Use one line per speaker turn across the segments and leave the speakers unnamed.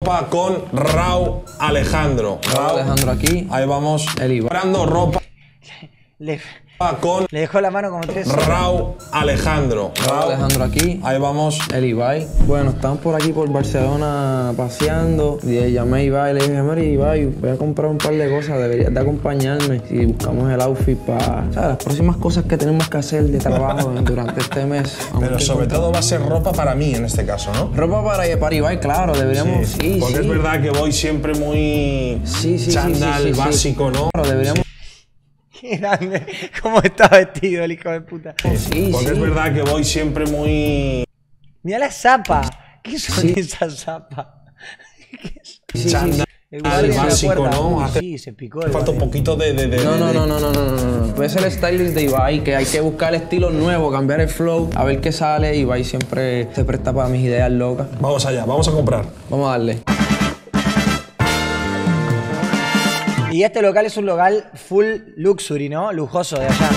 ropa con Raúl Alejandro.
Raúl Alejandro aquí.
Ahí vamos.
El Ibai.
Comprando ropa con
Le dejó la mano como 3
Raúl Alejandro.
Raúl Alejandro aquí.
Ahí vamos.
El Ibai. Bueno, estamos por aquí por Barcelona paseando. Y llamé a Ibai y le dije, Mari, Ibai, voy a comprar un par de cosas, deberías de acompañarme. Y buscamos el outfit para las próximas cosas que tenemos que hacer de trabajo durante este mes.
Pero sobre todo va a ser ropa para mí en este caso, ¿no?
Ropa para Ibai, claro, deberíamos. Sí,
porque es verdad que voy siempre muy chándal básico, ¿no?
Claro, deberíamos.
Qué grande. ¿Cómo está vestido el hijo de puta?
Sí,
porque es verdad que voy siempre muy...
Mira la zapa. ¿Qué son esas zapas?
Chándal básico, ¿no?
Sí, se picó.
Falta un poquito de...
No. Es el stylist de Ibai, que hay que buscar el estilo nuevo, cambiar el flow, a ver qué sale. Ibai siempre se presta para mis ideas locas.
Vamos allá, vamos a comprar.
Vamos a darle.
Y este local es un local full luxury, ¿no? Lujoso de allá.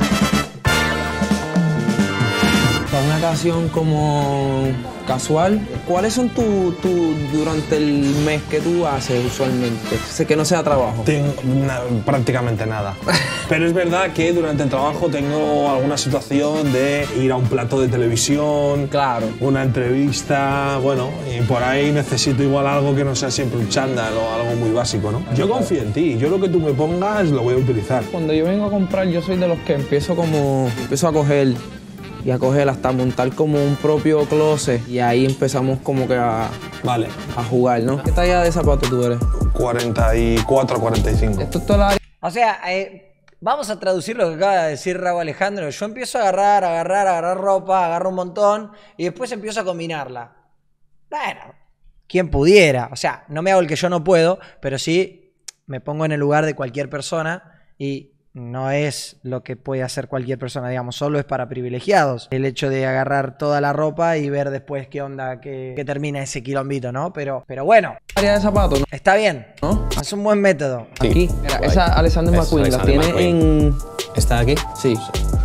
Para una ocasión como casual, ¿cuáles son durante el mes que tú haces usualmente? Sé que no sea trabajo.
Tengo prácticamente nada. Pero es verdad que durante el trabajo tengo alguna situación de ir a un plato de televisión,
claro,
una entrevista, bueno, y por ahí necesito igual algo que no sea siempre un chándal o algo muy básico, ¿no? Yo confío en ti, yo lo que tú me pongas lo voy a utilizar.
Cuando yo vengo a comprar, yo soy de los que empiezo a coger y a coger hasta montar como un propio closet y ahí empezamos como que a jugar, ¿no? ¿Qué talla de zapato tú eres?
44, 45.
Esto es toda la área.
O sea, vamos a traducir lo que acaba de decir Raúl Alejandro. Yo empiezo a agarrar ropa, agarro un montón y después empiezo a combinarla. Bueno, quien pudiera. O sea, no me hago el que yo no puedo, pero sí me pongo en el lugar de cualquier persona y no es lo que puede hacer cualquier persona, digamos, solo es para privilegiados. El hecho de agarrar toda la ropa y ver después qué onda, que termina ese quilombito, ¿no? Pero bueno.
Área de zapatos, ¿no?
Está bien,
¿no?
Es un buen método.
Sí. Aquí, mira, esa Alexander McQueen la tiene en...
¿Está aquí?
Sí.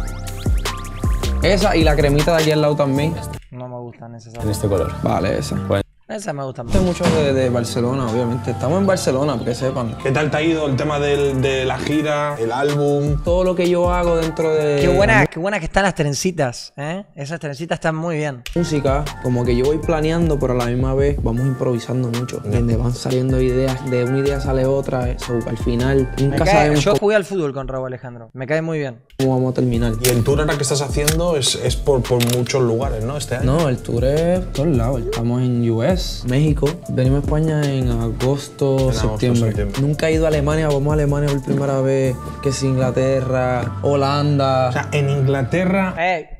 Esa y la cremita de aquí al lado también.
No me gustan esas zapatos.
En este color.
Vale, esa.
Bueno.
Esa me gusta
Sé mucho de Barcelona, obviamente. Estamos en Barcelona, para que sepan.
¿Qué tal te ha ido el tema de la gira, el álbum?
Todo lo que yo hago dentro de...
Qué buena que están las trencitas, ¿eh? Esas trencitas están muy bien.
Música, como que yo voy planeando, pero a la misma vez vamos improvisando mucho. Donde van saliendo ideas, de una idea sale otra, eso al final nunca sabemos
yo jugué al fútbol con Raúl Alejandro, me cae muy bien.
Cómo vamos a terminar.
Y el tour ahora que estás haciendo es por muchos lugares, ¿no? Este año.
No, el tour es por todos lados. Estamos en US, México. Venimos a España en agosto, septiembre. Nunca he ido a Alemania, vamos a Alemania por primera vez, que es Inglaterra, Holanda.
O sea, en Inglaterra...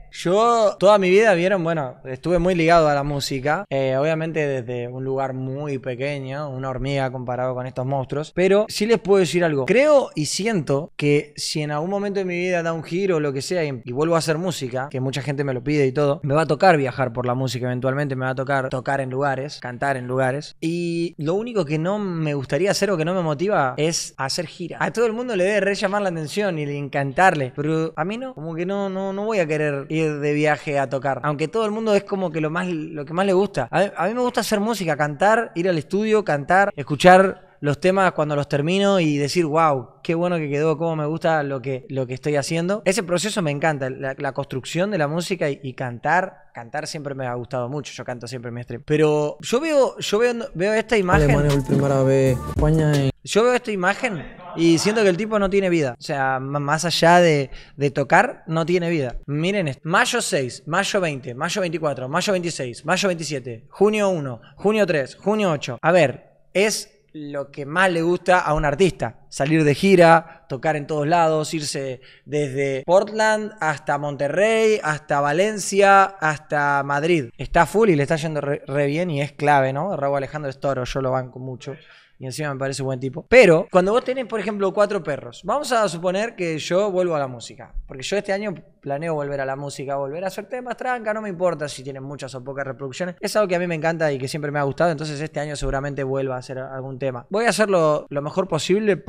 Yo toda mi vida, vieron, bueno, estuve muy ligado a la música, obviamente desde un lugar muy pequeño, una hormiga comparado con estos monstruos, pero sí les puedo decir algo. Creo y siento que si en algún momento de mi vida da un giro o lo que sea y vuelvo a hacer música, que mucha gente me lo pide y todo, me va a tocar viajar por la música eventualmente, me va a tocar en lugares, cantar en lugares, y lo único que no me gustaría hacer o que no me motiva es hacer gira. A todo el mundo le debe re llamar la atención y encantarle, pero a mí no, como que no voy a querer ir de viaje a tocar, aunque todo el mundo es como que lo que más le gusta. A mí me gusta hacer música, cantar, ir al estudio, cantar, escuchar los temas cuando los termino y decir, wow, qué bueno que quedó, cómo me gusta lo que estoy haciendo. Ese proceso me encanta, la construcción de la música y cantar siempre me ha gustado mucho, yo canto siempre en mi stream. Pero yo veo esta imagen.
Alemania por primera vez, España en...
Yo veo esta imagen y siento que el tipo no tiene vida. O sea, más allá de tocar, no tiene vida. Miren esto. Mayo 6, mayo 20, mayo 24, mayo 26, mayo 27, junio 1, junio 3, junio 8. A ver, es lo que más le gusta a un artista. Salir de gira, tocar en todos lados, irse desde Portland hasta Monterrey, hasta Valencia, hasta Madrid. Está full y le está yendo re bien y es clave, ¿no? Raúl Alejandro es toro, yo lo banco mucho. Y encima me parece buen tipo. Pero cuando vos tenés, por ejemplo, 4 perros, vamos a suponer que yo vuelvo a la música. Porque yo este año planeo volver a la música, volver a hacer temas tranca, no me importa si tienen muchas o pocas reproducciones. Es algo que a mí me encanta y que siempre me ha gustado, entonces este año seguramente vuelva a hacer algún tema. Voy a hacerlo lo mejor posible para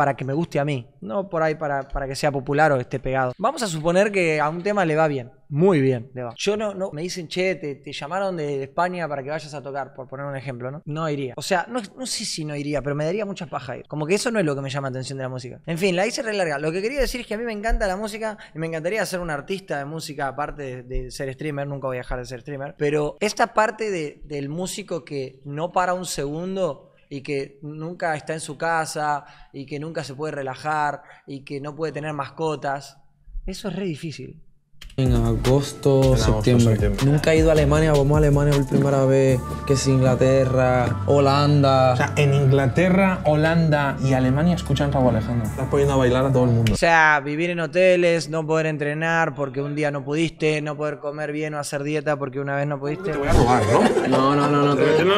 para que me guste a mí, no por ahí para que sea popular o esté pegado. Vamos a suponer que a un tema le va bien, muy bien le va. Yo no me dicen, che, te llamaron de España para que vayas a tocar, por poner un ejemplo, ¿no? No iría. O sea, no sé si no iría, pero me daría mucha paja ir. Como que eso no es lo que me llama la atención de la música. En fin, la hice re larga. Lo que quería decir es que a mí me encanta la música y me encantaría ser un artista de música, aparte de ser streamer. Nunca voy a dejar de ser streamer. Pero esta parte del músico que no para un segundo y que nunca está en su casa y que nunca se puede relajar y que no puede tener mascotas, eso es re difícil.
En agosto, septiembre. Nunca he ido a Alemania, vamos a Alemania por primera vez, que es Inglaterra, Holanda.
O sea, en Inglaterra, Holanda y Alemania escuchan Rauw Alejandro. Estás poniendo a bailar a todo el mundo.
O sea, vivir en hoteles, no poder entrenar porque un día no pudiste, no poder comer bien o hacer dieta porque una vez no pudiste.
Te voy a robar, ¿no?
No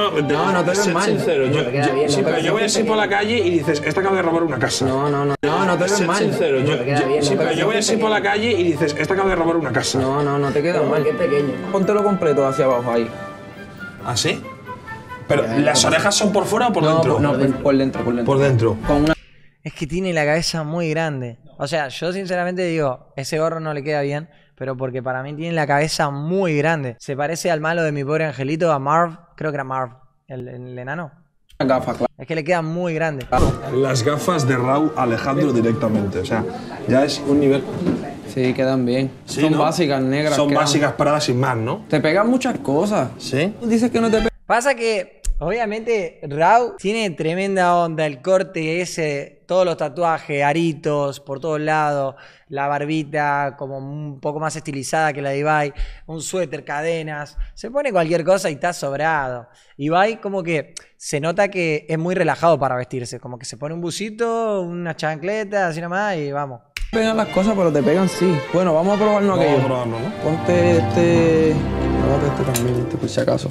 te ves mal.
Sincero, yo voy así por la calle y dices, esta acaba de robar una casa.
No te ves mal.
Sincero, yo voy así por la calle y dices, esta acaba de robar una casa.
No te queda mal, que es pequeño. Póntelo completo hacia abajo ahí.
¿Ah, sí? Pero, ¿las orejas son por fuera o por dentro?
No, por dentro.
Por dentro.
Con una...
Es que tiene la cabeza muy grande. O sea, yo sinceramente digo, ese gorro no le queda bien, pero porque para mí tiene la cabeza muy grande. Se parece al malo de Mi Pobre Angelito, a Marv, creo que era Marv, el enano.
Gafas, claro.
Es que le queda muy grande.
Las gafas de Rauw Alejandro directamente, o sea, ya es un nivel...
Sí, quedan bien.
Sí,
son
¿no?
básicas, negras.
Son básicas paradas sin más, ¿no?
Te pegan muchas cosas.
¿Sí?
Tú dices que no te pegan.
Pasa que, obviamente, Rauw tiene tremenda onda, el corte ese, todos los tatuajes, aritos por todos lados, la barbita como un poco más estilizada que la de Ibai, un suéter, cadenas, se pone cualquier cosa y está sobrado. Ibai como que se nota que es muy relajado para vestirse, como que se pone un busito, una chancleta, así nomás y vamos.
Pegan las cosas, pero te pegan sí. Bueno, vamos a probarnos aquello.
Vamos a probarlo, ¿no?
Ponte este... Pruébate este también, por si acaso.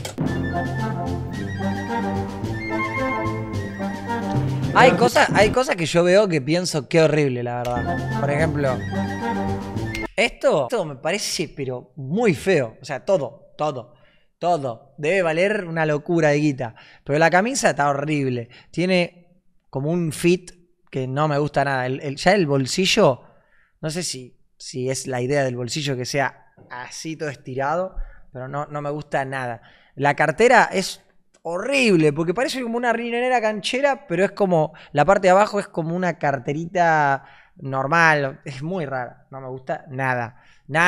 Hay cosas que yo veo que pienso qué horrible, la verdad. Por ejemplo, esto me parece, pero muy feo. O sea, todo. Debe valer una locura de guita. Pero la camisa está horrible. Tiene como un fit que no me gusta nada. Ya el bolsillo, no sé si es la idea del bolsillo que sea así todo estirado, pero no me gusta nada. La cartera es horrible, porque parece como una riñonera canchera, pero es como, la parte de abajo es como una carterita normal. Es muy rara, no me gusta nada.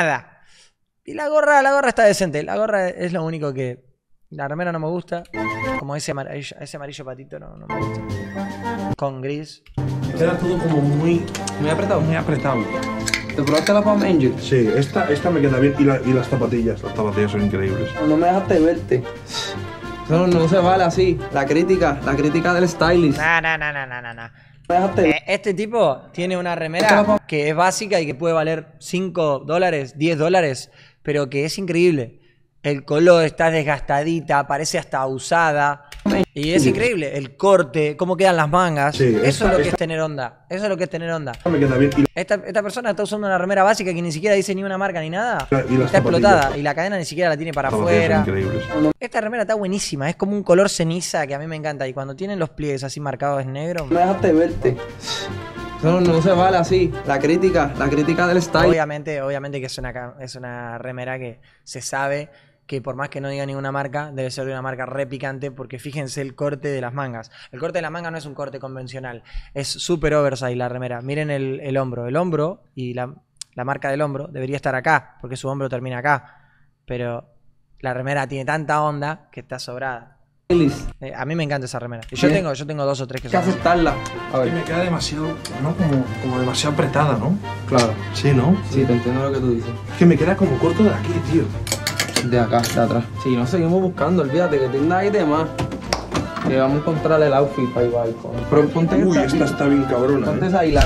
Y la gorra está decente. La gorra es lo único que... La remera no me gusta. Como ese amarillo patito no me gusta. Con gris.
Queda todo como muy
apretado.
Muy apretado.
¿Te probaste la Palm Angel?
Sí, esta me queda bien. Y las zapatillas. Las zapatillas son increíbles.
No me dejaste verte. Eso no se vale así. La crítica del stylist.
No.
Me dejaste...
Este tipo tiene una remera que es básica y que puede valer $5, $10, pero que es increíble. El color está desgastadita, parece hasta usada. Y es increíble. El corte, cómo quedan las mangas.
Sí,
eso es lo que es tener onda.
Me queda bien.
Esta persona está usando una remera básica que ni siquiera dice ni una marca ni nada.
Y las
está explotada.
zapatillas.
Y la cadena ni siquiera la tiene para
Las zapatillas
afuera.
son increíbles.
Esta remera está buenísima. Es como un color ceniza que a mí me encanta. Y cuando tienen los pliegues así marcados en negro.
Me dejaste verte. Eso no se vale así. La crítica del stylist.
Obviamente que es una remera que se sabe que por más que no diga ninguna marca, debe ser de una marca re picante, porque fíjense el corte de las mangas. El corte de la manga no es un corte convencional, es súper oversize la remera. Miren el hombro. El hombro y la marca del hombro debería estar acá, porque su hombro termina acá. Pero la remera tiene tanta onda que está sobrada. A mí me encanta esa remera. Y yo tengo 2 o 3 que
Hay que
son.
aceptarla. A ver.
Y me queda demasiado, ¿no? Como demasiado apretada, ¿no?
Claro.
Sí, ¿no?
Sí, te entiendo lo que tú dices.
Es que me queda como corto de aquí, tío.
De acá, de atrás. Sí, nos seguimos buscando, olvídate que tenga ahí de más. Que vamos a encontrar el outfit para Ibai. Pero ponte
Uy, esta está bien cabrona.
Ponte esa y la...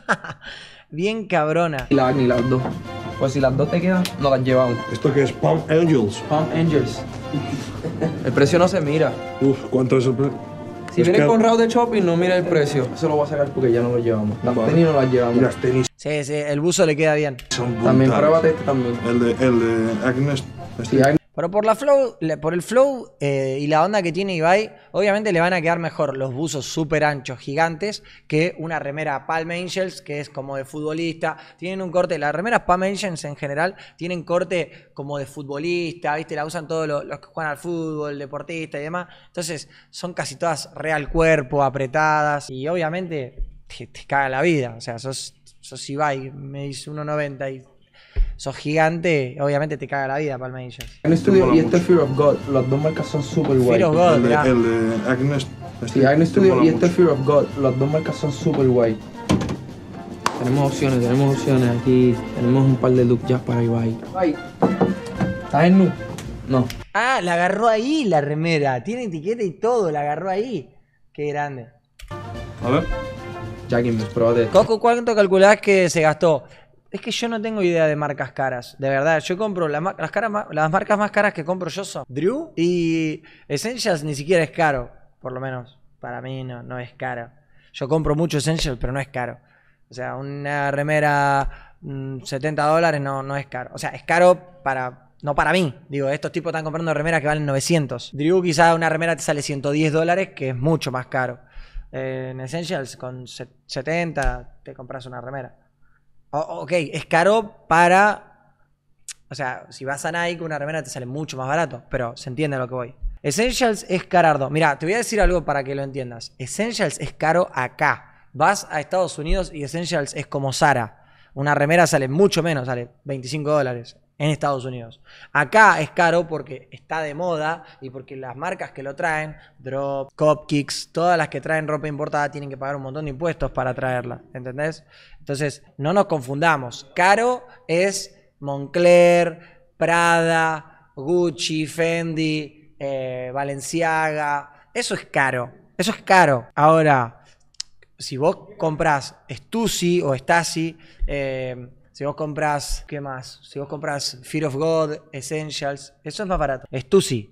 Bien cabrona.
Y las dos. Pues si las dos te quedan, nos las llevamos.
¿Esto qué es? Palm Angels.
Palm Angels. El precio no se mira.
Uf, ¿cuánto es el precio?
Si vienes con Rauw de shopping, no mira el precio. Eso lo voy a sacar porque ya no lo llevamos. Las tenis no las llevamos.
Y las tenis
Sí, el buzo le queda bien.
son brutales.
También pruébate este también.
El de Agnes.
Sí,
Pero por por el flow y la onda que tiene Ibai, obviamente le van a quedar mejor los buzos súper anchos, gigantes, que una remera Palm Angels, que es como de futbolista. Tienen un corte, las remeras Palm Angels en general tienen corte como de futbolista, ¿viste? La usan todos los que juegan al fútbol, deportistas y demás. Entonces son casi todas real cuerpo, apretadas. Y obviamente te caga la vida. O sea, sos Ibai, me dice 1,90 y sos gigante, obviamente te caga la vida, Palm Angels.
En Studio y este Fear of God, las dos marcas son súper guay.
Fear of God, mirá.
El de Agnes.
Sí, Agnes Studio y este Fear of God, las dos marcas son súper guay. Tenemos opciones aquí. Tenemos un par de looks ya para Ibai. ¿Estás en nu? No.
Ah, la agarró ahí la remera. Tiene etiqueta y todo, la agarró ahí. Qué grande.
A ver.
Jackie, pruébate.
Coco, ¿cuánto calculás que se gastó? Es que yo no tengo idea de marcas caras, de verdad. Yo compro las marcas más caras que compro yo son Drew y Essentials ni siquiera es caro, por lo menos para mí no es caro. Yo compro mucho Essentials, pero no es caro. O sea, una remera $70 no es caro. O sea, es caro no para mí. Digo, estos tipos están comprando remeras que valen 900. Drew quizá una remera te sale $110, que es mucho más caro. En Essentials con 70 te compras una remera. Ok, es caro para... O sea, si vas a Nike, una remera te sale mucho más barato, pero se entiende a lo que voy. Essentials es carardo. Mira, te voy a decir algo para que lo entiendas. Essentials es caro acá. Vas a Estados Unidos y Essentials es como Zara. Una remera sale mucho menos, sale $25 en Estados Unidos. Acá es caro porque está de moda y porque las marcas que lo traen, Drop, Cupkicks, todas las que traen ropa importada tienen que pagar un montón de impuestos para traerla, ¿entendés? Entonces, no nos confundamos. Caro es Moncler, Prada, Gucci, Fendi, Balenciaga. Eso es caro. Eso es caro. Ahora, si vos comprás Stussy o Stasi, si vos compras, ¿qué más? Si vos compras Fear of God, Essentials, eso es más barato. Stussy,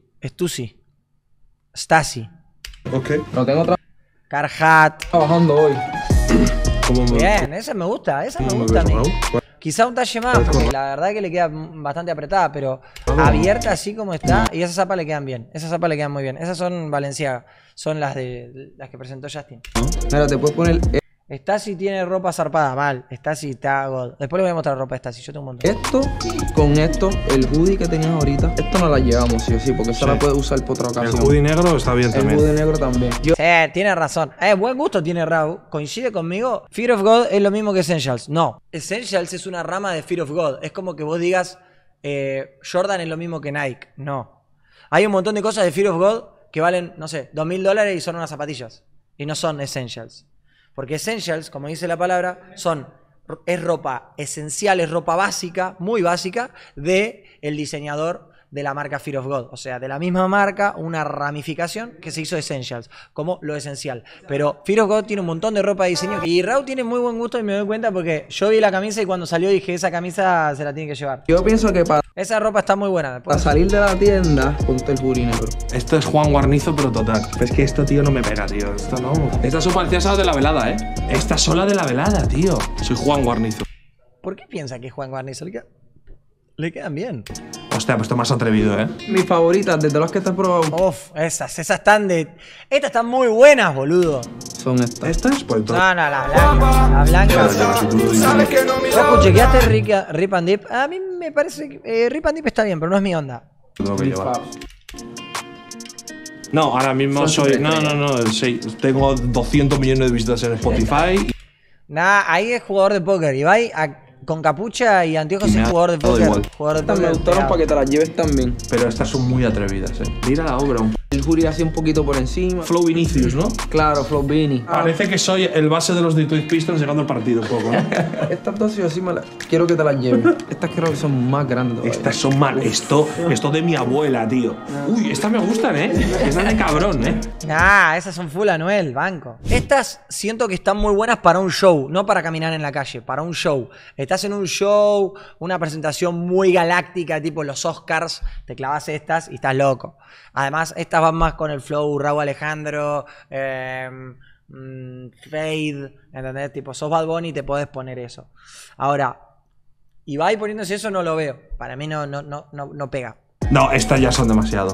Stasi,
Ok.
Lo tengo
Carhartt.
trabajando hoy.
Bien, esa me gusta a mí. Quizá un talle más, porque la verdad que le queda bastante apretada, pero abierta así como está, y esas zapas le quedan bien. Esas zapas le quedan muy bien. Esas son Balenciaga, son las que presentó Justin.
Mira, te puedes poner
Stasi tiene ropa zarpada, mal. Stasi está God. Después le voy a mostrar ropa de Stasi, yo tengo un montón.
esto con esto, el hoodie que tenías ahorita. Esto no la llevamos, sí o sí, porque esta la puedes usar por otra
El
ocasión.
hoodie negro está bien
El
también.
hoodie negro también. Yo
Tiene razón. Buen gusto tiene Raúl. ¿Coincide conmigo? Fear of God es lo mismo que Essentials. No. Essentials es una rama de Fear of God. Es como que vos digas Jordan es lo mismo que Nike. No. Hay un montón de cosas de Fear of God que valen, no sé, $2000 y son unas zapatillas. Y no son Essentials. Porque Essentials, como dice la palabra, es ropa esencial, es ropa básica, muy básica, de el diseñador de la marca Fear of God. O sea, de la misma marca, una ramificación que se hizo Essentials, como lo esencial. Pero Fear of God tiene un montón de ropa de diseño. Y Raúl tiene muy buen gusto y me doy cuenta porque yo vi la camisa y cuando salió dije, esa camisa se la tiene que llevar.
pienso que para
Esa ropa está muy buena. Después.
salir de la tienda, ponte el hoodie negro.
Esto es Juan Guarnizo, pero total. Pero es que esto, tío, no me pega, tío. Esto no. Estas son parecidas a las de la velada, ¿eh? Estas son las de la velada, tío. Soy Juan Guarnizo.
¿Por qué piensa que es Juan Guarnizo? Le quedan bien.
Hostia, pues esto más atrevido, ¿eh?
Mis favoritas, desde las que te he probado,
Uf, esas están de... Estas están muy buenas, boludo.
son estas.
Estas, pues todo.
No, la blanca. La blanca. Ojo, ¿chequeaste Rip and Dip? A mí me parece que Rip and Dip está bien, pero no es mi onda.
Tengo que llevar. No, ahora mismo soy. No. Tengo 200 millones de visitas en Spotify.
Nah, ahí es jugador de póker. Ibai con capucha y anteojos
Y me
es
ha
jugador de
dado
póker.
igual.
Jugador de
Estas
póker.
me gustaron para que te las lleves también.
Pero estas son muy atrevidas, ¿eh? Mira la obra.
El hoodie así un poquito por encima.
Flow Vinicius, ¿no?
Claro, Flow Beanie.
Parece que soy el base de los Detroit Pistons llegando al partido un poco, ¿no?
Estas dos sí o sí quiero que te las lleves. Estas creo que son más grandes todavía.
Estas son mal. Esto de mi abuela, tío. Uy, estas me gustan, ¿eh? Estas de cabrón, ¿eh?
Nah, esas son full Anuel, banco. Estas siento que están muy buenas para un show, no para caminar en la calle, para un show. Estás en un show, una presentación muy galáctica, tipo los Oscars, te clavas estas y estás loco. Además, estas van más con el flow Raúl Alejandro, Fade, ¿entendés? Tipo, sos Bad Bunny y te podés poner eso. Ahora, Ibai poniéndose eso no lo veo. Para mí no pega.
No, estas ya son demasiado.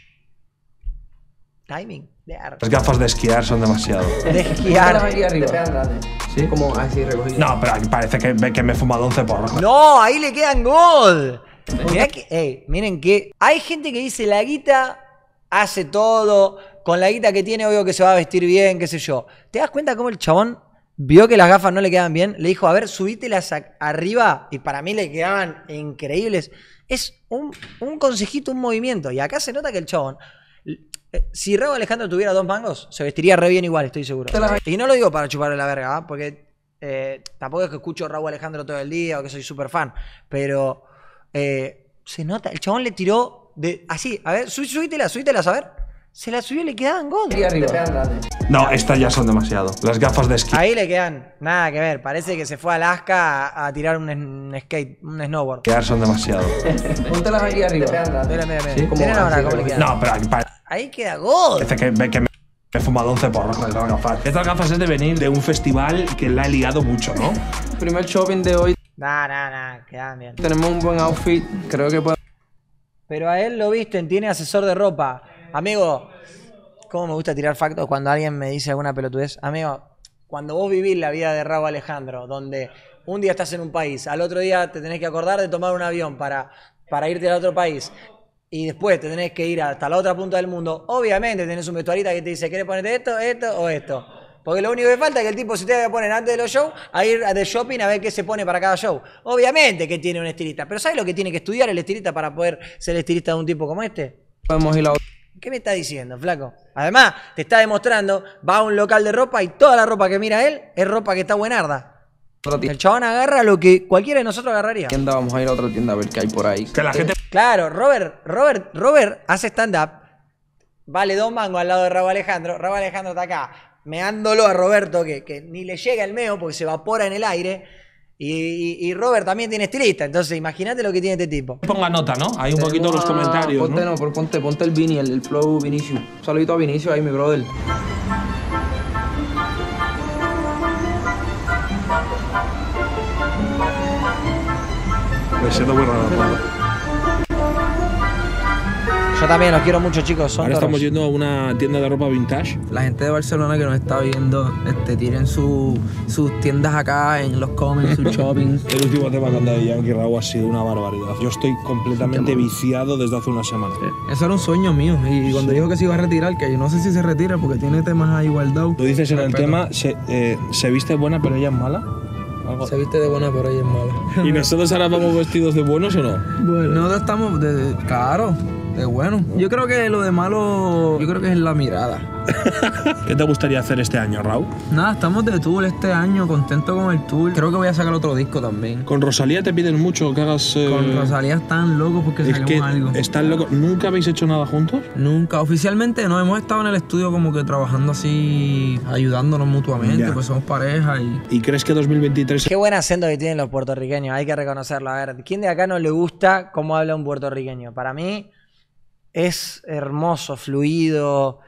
Timing.
Las gafas de esquiar son demasiado.
De esquiar.
Aquí arriba. Sí, como así recogido.
No, pero aquí parece que me he fumado 11 porros.
No, ahí le quedan God. Mirá que, miren que hay gente que dice la guita hace todo. Con la guita que tiene, obvio que se va a vestir bien, qué sé yo. ¿Te das cuenta cómo el chabón vio que las gafas no le quedaban bien? Le dijo, a ver, subítelas arriba. Y para mí le quedaban increíbles. Es un consejito, un movimiento. Y acá se nota que el chabón... Si Rauw Alejandro tuviera 2 mangos, se vestiría re bien igual, estoy seguro. Y no lo digo para chuparle la verga, ¿eh? Porque tampoco es que escucho Rauw Alejandro todo el día o que soy súper fan. Pero se nota, el chabón le tiró así, a ver, subítelas, a ver. Se las subió y le quedaban God.
Aquí arriba.
No, estas ya son demasiado. Las gafas de esquí.
Ahí le quedan, nada que ver. Parece que se fue a Alaska a tirar un skate, un snowboard.
Esquiar son demasiado.
Póntelas aquí arriba.
Mira.
Sí, como
Miren ahora
así,
cómo le quedan.
No, pero aquí
Ahí queda God.
parece que me he fumado 11 porros con estas gafas. Estas gafas es de venir de un festival que la he liado mucho, ¿no?
Primer shopping de hoy.
Nah, quedan bien.
Tenemos un buen outfit. Creo que puede...
Pero a él lo visten, tiene asesor de ropa. Amigo, ¿cómo me gusta tirar factos cuando alguien me dice alguna pelotudez? Amigo, cuando vos vivís la vida de Rauw Alejandro, donde un día estás en un país, al otro día te tenés que acordar de tomar un avión para irte al otro país, y después te tenés que ir hasta la otra punta del mundo, obviamente tenés un vestuarista que te dice, ¿querés ponerte esto o esto? Porque lo único que falta es que el tipo se tenga que poner antes de los shows a ir de shopping a ver qué se pone para cada show. Obviamente que tiene un estilista, pero ¿sabes lo que tiene que estudiar el estilista para poder ser estilista de un tipo como este?
Podemos ir a...
¿Qué me está diciendo, flaco? Además, te está demostrando, va a un local de ropa y toda la ropa que mira él es ropa que está buenarda. El chabón agarra lo que cualquiera de nosotros agarraría.
Tienda, vamos a ir a otra tienda a ver qué hay por ahí.
Que la gente...
Claro, Robert hace stand-up, vale 2 mangos al lado de Rauw Alejandro. Rauw Alejandro está acá, meándolo a Roberto, que ni le llega el meo porque se evapora en el aire. Y Robert también tiene estilista, entonces imagínate lo que tiene este tipo.
Ponga nota, ¿no? Hay un poquito los comentarios,
Ponte,
¿no?
pero ponte el Vini, el flow Vinicius. Un saludito a Vinicius ahí, mi brother.
Me siento muy raro.
Yo también los quiero mucho, chicos. Son
Ahora
toros.
estamos yendo a una tienda de ropa vintage.
La gente de Barcelona que nos está viendo, tienen sus tiendas acá en los comments, sus shoppings.
El último tema con Daddy Yankee, Rauw, ha sido una barbaridad. Yo estoy completamente viciado desde hace una semana.
Eso era un sueño mío. Y cuando dijo que se iba a retirar, que yo no sé si se retira porque tiene temas ahí guardados.
Tú dices en el tema, se viste buena pero ella es mala. Algo.
Se viste de buena, pero ella es mala.
¿Y nosotros ahora vamos vestidos de buenos o no?
Bueno, nosotros estamos claro, de bueno. Yo creo que lo de malo, yo creo que es la mirada.
¿Qué te gustaría hacer este año, Rauw?
Nada, estamos de tour este año, contento con el tour. Creo que voy a sacar otro disco también.
Con Rosalía te piden mucho que hagas...
Con Rosalía están locos porque
es
sacamos
que
algo.
están locos. ¿Nunca habéis hecho nada juntos?
Nunca, oficialmente no, hemos estado en el estudio como que trabajando así, ayudándonos mutuamente,
Ya.
pues somos pareja y...
¿Y crees que 2023...
Qué buen acento que tienen los puertorriqueños, hay que reconocerlo. A ver, ¿quién de acá no le gusta cómo habla un puertorriqueño? Para mí es hermoso, fluido,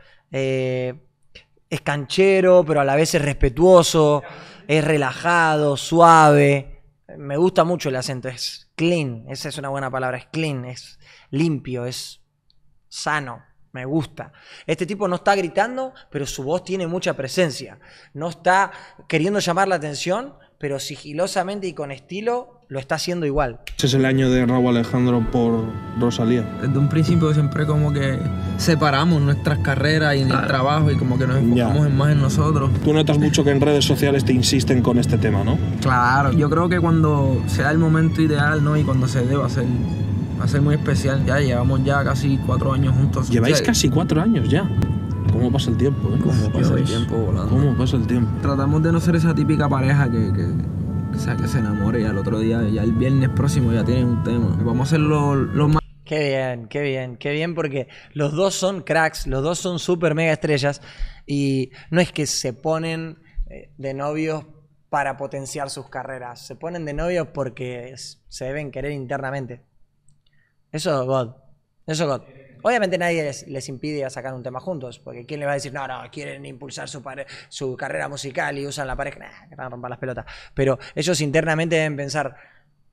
es canchero, pero a la vez es respetuoso, es relajado, suave. Me gusta mucho el acento, es clean, esa es una buena palabra, es clean, es limpio, es sano. Me gusta. Este tipo no está gritando, pero su voz tiene mucha presencia. No está queriendo llamar la atención, pero sigilosamente y con estilo lo está haciendo igual.
Ese es el año de Rauw Alejandro por Rosalía.
Desde un principio siempre como que separamos nuestras carreras y el trabajo y como que nos enfocamos más en nosotros.
Tú notas mucho que en redes sociales te insisten con este tema, ¿no?
Claro, yo creo que cuando sea el momento ideal, ¿no? Y cuando se dé va a ser muy especial. Ya llevamos ya casi 4 años juntos.
Lleváis
O sea,
casi 4 años ya. ¿Cómo pasa el tiempo, eh?
¿Cómo pasa el tiempo volando?
¿Cómo pasa el tiempo?
Tratamos de no ser esa típica pareja o sea, que se enamore y al otro día, ya el viernes próximo ya tienen un tema. Vamos a hacer lo más...
Qué bien, porque los dos son cracks, los dos son súper mega estrellas y no es que se ponen de novios para potenciar sus carreras, se ponen de novios porque se deben querer internamente. Eso God. Obviamente nadie les impide a sacar un tema juntos, porque ¿quién le va a decir, no, quieren impulsar su carrera musical y usan la pareja? Nah, que van a romper las pelotas. Pero ellos internamente deben pensar,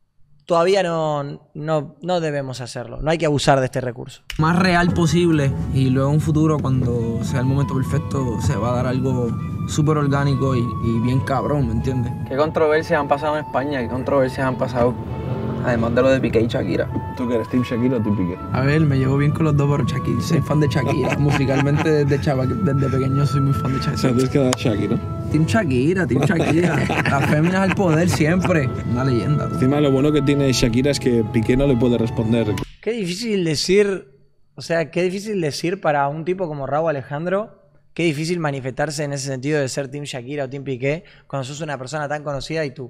todavía no debemos hacerlo. No hay que abusar de este recurso.
Más real posible y luego en un futuro, cuando sea el momento perfecto, se va a dar algo súper orgánico y bien cabrón, ¿me entiendes? ¿Qué controversias han pasado en España? ¿Qué controversias han pasado? Además de lo de Piqué y Shakira.
¿Tú que eres Team Shakira o Team Piqué?
A ver, me llevo bien con los dos, pero Shakira, soy fan de Shakira. Musicalmente desde pequeño soy muy fan de Shakira.
O sea, tienes que dar Shakira.
Team Shakira, Team Shakira. Las féminas al poder siempre. Una leyenda.
Encima lo bueno que tiene Shakira es que Piqué no le puede responder.
Qué difícil decir, o sea, qué difícil decir para un tipo como Rauw Alejandro, qué difícil manifestarse en ese sentido de ser Team Shakira o Team Piqué cuando sos una persona tan conocida y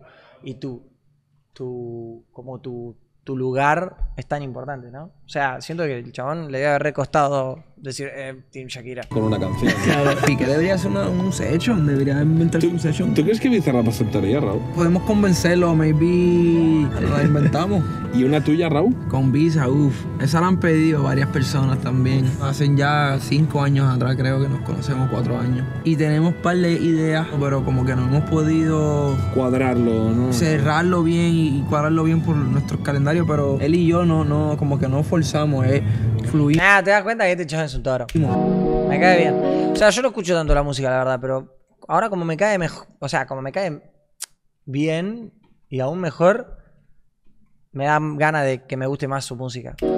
tu lugar es tan importante, ¿no? O sea, siento que el chabón le debe haber recostado decir Team Shakira.
Con una canción.
Claro, Piqué debería hacer un session, debería inventarse un session.
¿Tú crees que Bizarrap aceptaría, Rauw?
Podemos convencerlo, maybe la inventamos.
¿Y una tuya, Rauw?
Con Visa, uff. Esa la han pedido varias personas también. Hacen ya 5 años atrás, creo que nos conocemos, 4 años. Y tenemos un par de ideas, pero como que no hemos podido
Cuadrarlo, ¿no?
cerrarlo bien y cuadrarlo bien por nuestros calendarios, pero él y yo como que no forzamos, es fluir.
Ah, te das cuenta que este chaval es un toro. Me cae bien. O sea, yo no escucho tanto la música, la verdad, pero ahora como me cae mejor, o sea, como me cae bien y aún mejor, me da ganas de que me guste más su música.
¿Te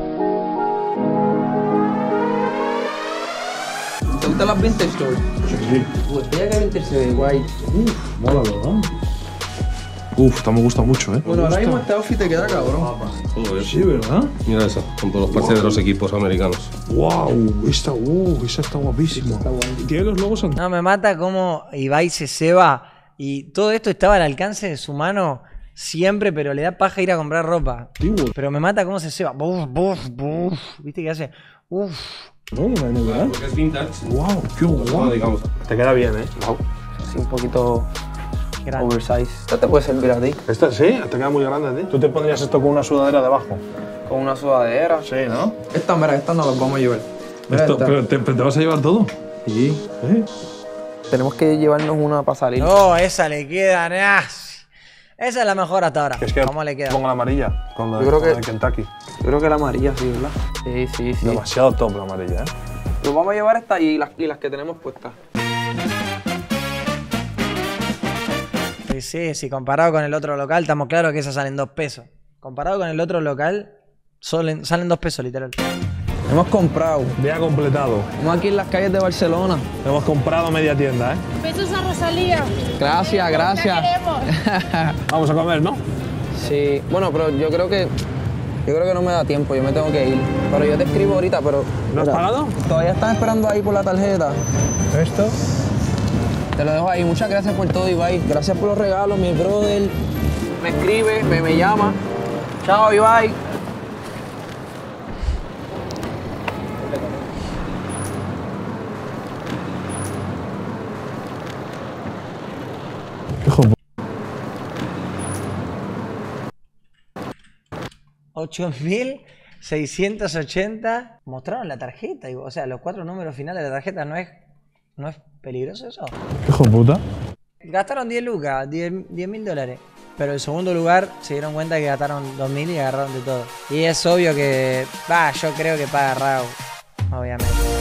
gustan las vintage store?
Sí.
Botella que vintage se ve guay.
Mola, ¿verdad? Esto me gusta mucho, ¿eh?
Bueno, ahora mismo este outfit te queda cabrón.
Joder.
Sí, ¿verdad?
Mira esa, con todos los parches de los equipos americanos.
¡Wow! Esa está guapísima. ¿Tiene los logos antiguos?
No, me mata cómo Ibai se ceba y todo esto estaba al alcance de su mano siempre, pero le da paja ir a comprar ropa. Pero me mata cómo se ceba. Buf, buf, buf. ¿Viste qué hace? Uf.
No, ¿verdad?
Porque es vintage.
¡Wow! ¡Qué guapo!
Digamos.
Te queda bien, ¿eh?
Sí, un poquito
Grande.
oversize. Esto te puede servir a ti.
Esta sí, te queda muy grande a ti. ¿Tú te pondrías esto con una sudadera debajo?
Con una sudadera.
Sí, ¿no?
Esta no las vamos a llevar. Mira esta.
¿Pero te vas a llevar todo?
Sí. Tenemos que llevarnos una para salir.
No, esa le queda. Esa es la mejor hasta ahora.
Es que
¿Cómo le queda?
pongo la amarilla con la,
Yo creo
con la
que-
de Kentucky.
Yo creo que la amarilla sí, ¿verdad? Sí.
Demasiado top la amarilla, ¿eh?
Nos vamos a llevar esta y las que tenemos puestas.
Sí, comparado con el otro local, estamos claros que esas salen 2 pesos. Comparado con el otro local, salen 2 pesos, literal.
Hemos comprado.
Día completado.
Estamos aquí en las calles de Barcelona.
Hemos comprado media tienda, ¿eh?
Besos a Rosalía.
Gracias, gracias.
La queremos.
Vamos a comer, ¿no?
Sí, bueno, pero yo creo que no me da tiempo, yo me tengo que ir. Pero yo te escribo ahorita, pero...
¿No has
mira,
pagado?
Todavía están esperando ahí por la tarjeta.
¿Esto?
Te lo dejo ahí. Muchas gracias por todo, Ibai. Gracias por los regalos, mi brother. Me escribe, me llama. Chao, Ibai.
Hijo de
8.680. Mostraron la tarjeta. O sea, los 4 números finales de la tarjeta. ¿No es peligroso eso?
hijo de puta.
Gastaron 10 lucas, 10.000 dólares. Pero en segundo lugar se dieron cuenta que gastaron 2.000 y agarraron de todo. Y es obvio que... yo creo que paga Rauw. Obviamente.